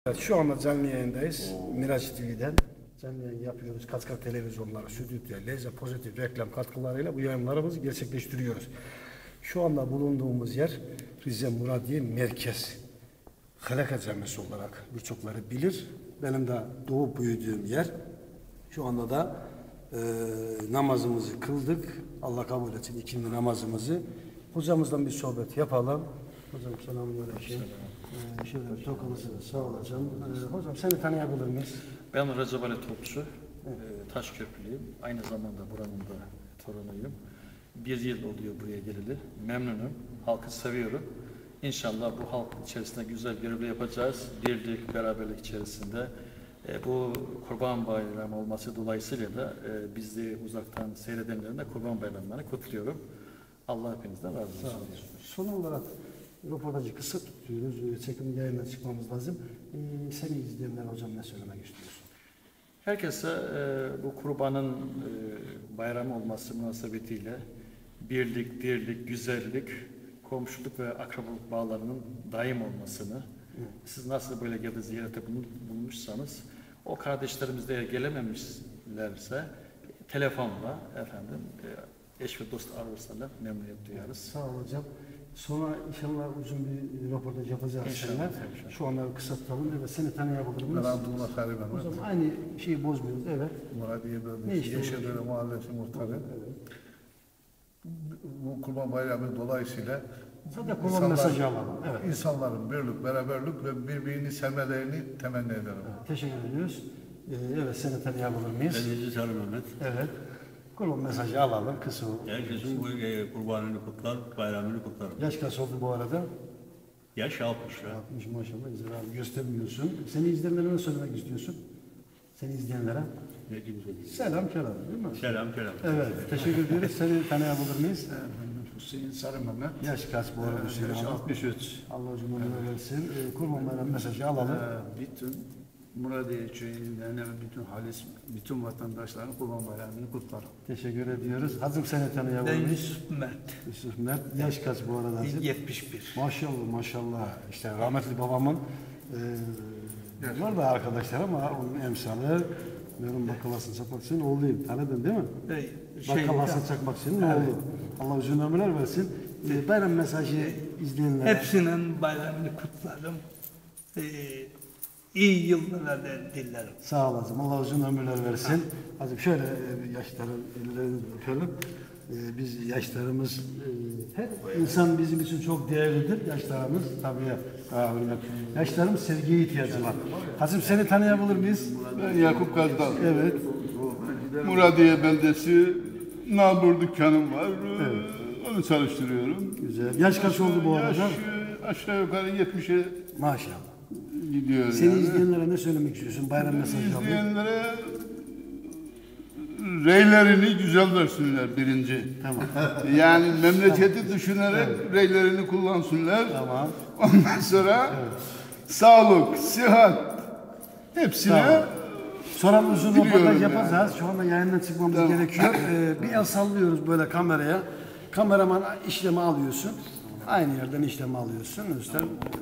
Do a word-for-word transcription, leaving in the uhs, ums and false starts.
Evet, şu anda canlı yayındayız. Miraç T V'den canlı yayın yapıyoruz. Kaskar televizyonları, stüdyo, Leze pozitif reklam katkılarıyla bu yayınlarımızı gerçekleştiriyoruz. Şu anda bulunduğumuz yer Rize Muradiye Merkez. Halaka Camisi olarak birçokları bilir. Benim de doğup büyüdüğüm yer. Şu anda da e, namazımızı kıldık. Allah kabul etsin ikindi namazımızı. Hocamızdan bir sohbet yapalım. Hocam selamünaleyküm. Ee, şöyle çok alısınız, sağ olacağım. Ee, hocam seni tanıyabilir miyiz? Ben Recep Ali Topçu, evet. Taşköprülüyüm. Aynı zamanda buranın da torunuyum. Bir yıl oluyor buraya geleli. Memnunum, halkı seviyorum. İnşallah bu halk içerisinde güzel görev yapacağız. Birlik, beraberlik içerisinde. E, bu Kurban Bayramı olması dolayısıyla da e, biz de uzaktan seyredenlerin de Kurban Bayramlarını kutluyorum. Allah hepinizden razı olsun. Son olarak röportajı kısa tutuyoruz. Çekim yayına çıkmamız lazım. Ee, seni izleyenler hocam ne söylemek istiyorsun? Herkese e, bu kurbanın e, bayramı olması münasebetiyle birlik, dirlik, güzellik, komşuluk ve akrabalık bağlarının daim olmasını, evet. Siz nasıl böyle geldi ziyarete bulmuşsanız, o kardeşlerimiz de gelememişlerse telefonla efendim e, eş ve dost ararsalar memnuniyet duyarız. Sağ ol hocam. Sonra inşallah uzun bir röportaj yapacağız seninle. Şu anda kısa tutalım. Evet, seni tanıyabilir miyiz? Ben Abdullah Sarı ben. Hocam aynı şeyi bozmuyoruz. Evet. Muradiye Bölgesi, Yeşildere Mahallesi muhtarı. Evet. Bu Kurban Bayramı dolayısıyla zaten kurban mesajı alalım. Evet. İnsanların birlik, beraberlik ve birbirini sevmelerini temenni ederim. Evet, teşekkür ediyoruz. Ee, evet, seni tanıyabilir miyiz? Ben Yüzü Sarı Mehmet. Evet. Kurban mesajı alalım kısa. Herkesin bu e, kurbanını kutlar, bayramını kutlar. Yaş kaç oldu bu arada? Yaş altmış lira. altmış maşallah, güzel abi göstermiyorsun. Seni izleyenlere ne söylemek istiyorsun? Seni izleyenlere? Ne güzel. Selam kelam değil mi? Selam selam. Evet, teşekkür ederiz. Seni tanıyabilir miyiz? Hüseyin Sarı Mehmet. Yaş kaç bu arada Hüseyin? Yaş altmış üç. Allah uzun ömür versin. Ee, Kurban Bayramı mesajı alalım. Ee, bütün Muradiye köyünden bütün halis, bütün vatandaşların Kurban Bayramı'nı kutlarım. Teşekkür ediyoruz. Hazım seni tanıyabilir Ben miyiz? Yusuf Mert. Yusuf Mert. Yaş kaç bu arada? Hazım? yetmiş bir. Maşallah maşallah. İşte rahmetli babamın e, var da arkadaşlar ama onun emsalı benim Bakkal Hasan Çakmakçı'nın oğluyum. Tanıdın değil mi? Şey, Bakkal Hasan Çakmakçı'nın oğlu. Allah uzun ömürler versin. E, bayram mesajı izleyenlere. hepsinin bayramını kutlarım. Ee, iyi yıllar dilerim. Sağ olasın. Allah uzun ömürler versin. Hadi şöyle e, yaşların ellerini öpelim. E, biz yaşlarımız, e, her insan bizim için çok değerlidir. Yaşlarımız tabii ya. Yaşlarımız sevgiye ihtiyacı var. Hazım seni tanıyabilir miyiz? Ben Yakup Gazdal. Evet. Muradiye beldesi nabur dükkanım var. Evet. Onu çalıştırıyorum. Güzel. Yaş kaç oldu bu arada? Yaş aşağı yukarı yetmişe Maşallah. gidiyor. Seni yani. izleyenlere ne söylemek istiyorsun? Bayram mesajı alayım. İzleyenlere reylerini güzel versinler birinci. Tamam. Yani memleketi düşünerek reylerini kullansınlar. Tamam. Ondan sonra sağlık, sıhhat hepsine Tamam. Sonra uzun Biliyorum röportaj yani. yapacağız. Şu anda yayından çıkmamız Tamam. gerekiyor. Ee, bir el sallıyoruz böyle kameraya. Kameraman işlemi alıyorsun. Aynı yerden işlemi alıyorsun. Üstten